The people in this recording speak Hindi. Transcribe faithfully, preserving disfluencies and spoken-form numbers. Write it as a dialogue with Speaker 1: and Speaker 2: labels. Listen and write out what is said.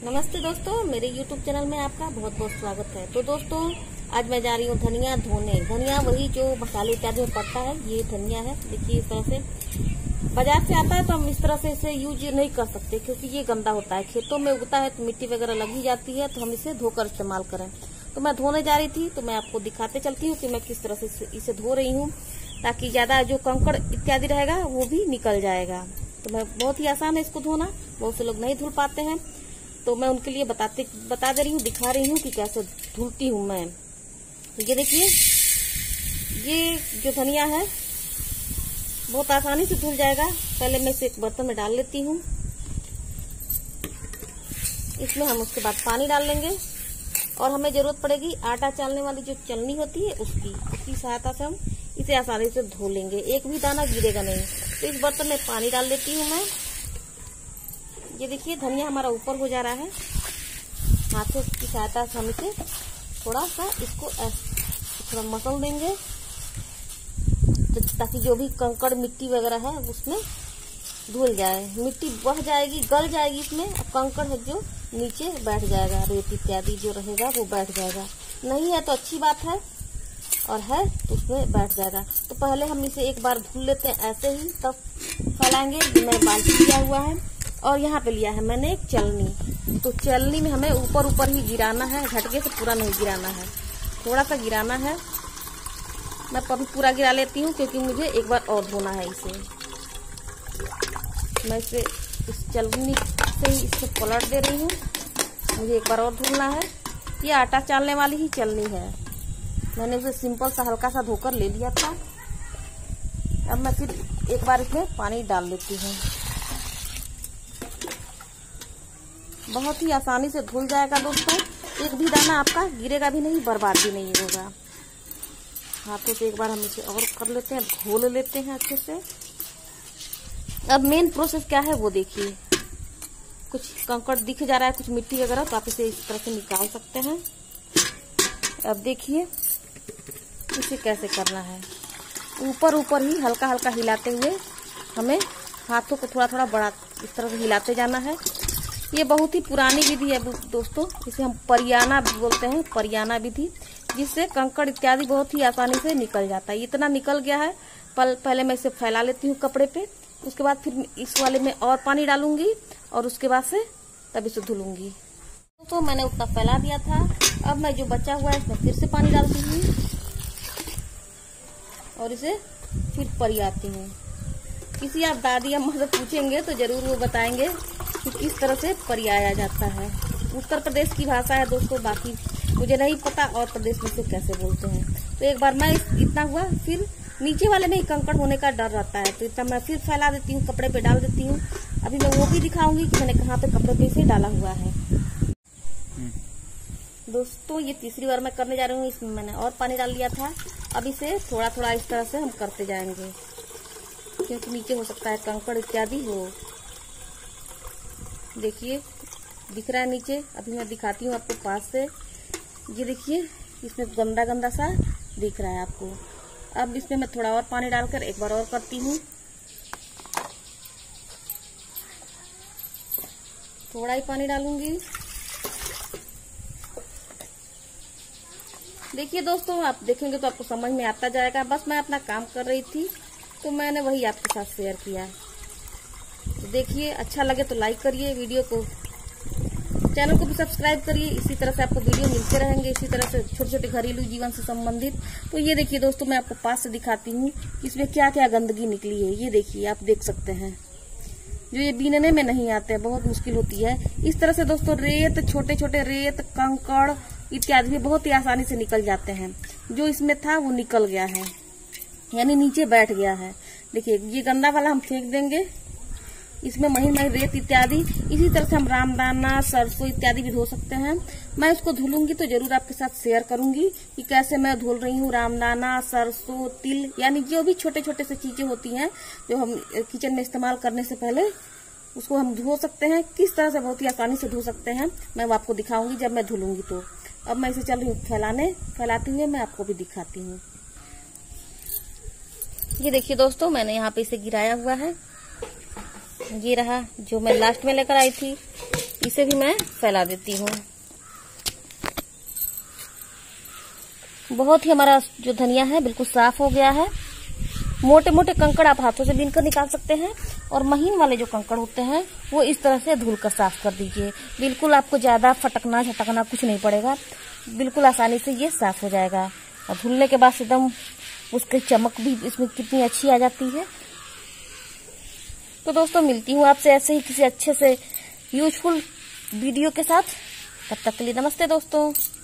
Speaker 1: नमस्ते दोस्तों, मेरे YouTube चैनल में आपका बहुत बहुत स्वागत है। तो दोस्तों, आज मैं जा रही हूँ धनिया धोने। धनिया वही जो मसाले इत्यादि में पड़ता है, ये धनिया है। देखिए इस तरह से बाजार से आता है तो हम इस तरह से इसे यूज नहीं कर सकते, क्योंकि ये गंदा होता है। खेतों में उगता है तो मिट्टी वगैरह लग ही जाती है, तो हम इसे धोकर इस्तेमाल करें। तो मैं धोने जा रही थी, तो मैं आपको दिखाते चलती हूँ कि मैं किस तरह से इसे धो रही हूँ, ताकि ज्यादा जो कंकड़ इत्यादि रहेगा वो भी निकल जाएगा। तो मैं बहुत ही आसान है इसको धोना, बहुत से लोग नहीं धुल पाते हैं, तो मैं उनके लिए बताते बता दे रही हूँ, दिखा रही हूँ कि कैसे धुलती हूँ मैं। तो ये देखिए, ये जो धनिया है बहुत आसानी से धुल जाएगा। पहले मैं इसे एक बर्तन में डाल लेती हूँ। इसमें हम उसके बाद पानी डाल लेंगे, और हमें जरूरत पड़ेगी आटा चालने वाली जो चलनी होती है उसकी उसकी सहायता से हम इसे आसानी से धो लेंगे। एक भी दाना गिरेगा नहीं। तो इस बर्तन में पानी डाल लेती हूँ मैं। ये देखिए, धनिया हमारा ऊपर हो जा रहा है। हाथों की सहायता से हम इसे थोड़ा सा इसको थोड़ा मसल देंगे, तो ताकि जो भी कंकड़ मिट्टी वगैरह है उसमें धुल जाए। मिट्टी बह जाएगी, गल जाएगी इसमें, और कंकड़ है जो नीचे बैठ जाएगा, रेत इत्यादि जो रहेगा वो बैठ जाएगा। नहीं है तो अच्छी बात है, और है तो उसमें बैठ जाएगा। तो पहले हम इसे एक बार धुल लेते हैं ऐसे ही, तब फैलाएंगे। मैं बाल्टी लिया हुआ है, और यहाँ पे लिया है मैंने एक चलनी। तो चलनी में हमें ऊपर ऊपर ही गिराना है, झटके से पूरा नहीं गिराना है, थोड़ा सा गिराना है। मैं अभी पूरा गिरा लेती हूँ, क्योंकि मुझे एक बार और धोना है इसे। मैं इसे इस चलनी से ही इसे पलट दे रही हूँ, मुझे एक बार और धुलना है। ये आटा चालने वाली ही चलनी है, मैंने उसे सिंपल सा हल्का सा धोकर ले लिया था। अब मैं फिर एक बार इसमें पानी डाल लेती हूँ। बहुत ही आसानी से धुल जाएगा दोस्तों, एक भी दाना आपका गिरेगा भी नहीं, बर्बाद भी नहीं होगा। हाथों से एक बार हम इसे और कर लेते हैं, धो लेते हैं अच्छे से। अब मेन प्रोसेस क्या है वो देखिए। कुछ कंकड़ दिख जा रहा है, कुछ मिट्टी वगैरह, तो आप इसे इस तरह से निकाल सकते हैं। अब देखिए इसे कैसे करना है। ऊपर ऊपर ही हल्का हल्का हिलाते हुए हमें हाथों को थोड़ा थोड़ा बड़ा इस तरह से हिलाते जाना है। ये बहुत ही पुरानी विधि है दोस्तों, इसे हम परियाना बोलते हैं, परियाना विधि, जिससे कंकड़ इत्यादि बहुत ही आसानी से निकल जाता है। इतना निकल गया है। पल, पहले मैं इसे फैला लेती हूँ कपड़े पे, उसके बाद फिर इस वाले में और पानी डालूंगी, और उसके बाद से तब इसे धुलूंगी। तो मैंने उतना फैला दिया था। अब मैं जो बचा हुआ है इसमें फिर से पानी डालती हूँ, और इसे फिर परियाती हूँ। किसी आप दादी अम्मा से पूछेंगे तो जरूर वो बताएंगे कि किस तरह से परियाया जाता है। उत्तर प्रदेश की भाषा है दोस्तों, बाकी मुझे नहीं पता और प्रदेश में से कैसे बोलते हैं। तो एक बार मैं इतना हुआ, फिर नीचे वाले में ही कंकड़ होने का डर रहता है, तो इतना मैं फिर फैला देती हूँ, कपड़े पे डाल देती हूँ। अभी मैं वो भी दिखाऊंगी कि मैंने कहाँ पे कपड़े पे इसे डाला हुआ है। दोस्तों, ये तीसरी बार मैं करने जा रही हूँ। इसमें मैंने और पानी डाल लिया था। अब इसे थोड़ा थोड़ा इस तरह से हम करते जाएंगे, क्योंकि नीचे हो सकता है कंकड़ इत्यादि हो। देखिए दिख रहा है नीचे। अभी मैं दिखाती हूँ आपको पास से। ये देखिए, इसमें गंदा गंदा सा दिख रहा है आपको। अब इसमें मैं थोड़ा और पानी डालकर एक बार और करती हूँ। थोड़ा ही पानी डालूंगी। देखिए दोस्तों, आप देखेंगे तो आपको समझ में आता जाएगा। बस मैं अपना काम कर रही थी, तो मैंने वही आपके साथ शेयर किया। तो देखिए, अच्छा लगे तो लाइक करिए, वीडियो को, चैनल को भी सब्सक्राइब करिए। इसी तरह से आपको वीडियो मिलते रहेंगे, इसी तरह से छोटे छोटे घरेलू जीवन से संबंधित। तो ये देखिए दोस्तों, मैं आपको पास से दिखाती हूँ कि इसमें क्या क्या गंदगी निकली है। ये देखिए, आप देख सकते हैं, जो ये बीनने में नहीं आते, बहुत मुश्किल होती है। इस तरह से दोस्तों रेत, छोटे छोटे रेत, कंकड़ इत्यादि भी बहुत ही आसानी से निकल जाते हैं। जो इसमें था वो निकल गया है, यानी नीचे बैठ गया है। देखिए, ये गंदा वाला हम फेंक देंगे। इसमें महीन महीन रेत इत्यादि, इसी तरह से हम रामदाना, सरसों इत्यादि भी धो सकते हैं। मैं इसको धुलूंगी तो जरूर आपके साथ शेयर करूंगी कि कैसे मैं धुल रही हूँ। रामदाना, सरसों, तिल, यानी जो भी छोटे छोटे से चीजें होती हैं जो हम किचन में इस्तेमाल करने से पहले उसको हम धो सकते हैं। किस तरह से बहुत ही आसानी से धो सकते हैं मैं वो आपको दिखाऊंगी जब मैं धुलूंगी। तो अब मैं इसे चल रही हूँ फैलाने, फैलाते हुए मैं आपको भी दिखाती हूँ। ये देखिए दोस्तों, मैंने यहाँ पे इसे गिराया हुआ है। ये रहा जो मैं लास्ट में लेकर आई थी। इसे भी मैं फैला देती हूँ। बहुत ही हमारा जो धनिया है बिल्कुल साफ हो गया है। मोटे मोटे कंकड़ आप हाथों से बीन कर निकाल सकते हैं और महीन वाले जो कंकड़ होते हैं वो इस तरह से धुल कर साफ कर दीजिए। बिल्कुल आपको ज्यादा फटकना झटकना कुछ नहीं पड़ेगा, बिल्कुल आसानी से ये साफ हो जाएगा। और धुलने के बाद एकदम उसकी चमक भी इसमें कितनी अच्छी आ जाती है। तो दोस्तों मिलती हूँ आपसे ऐसे ही किसी अच्छे से यूजफुल वीडियो के साथ। तब तक के लिए नमस्ते दोस्तों।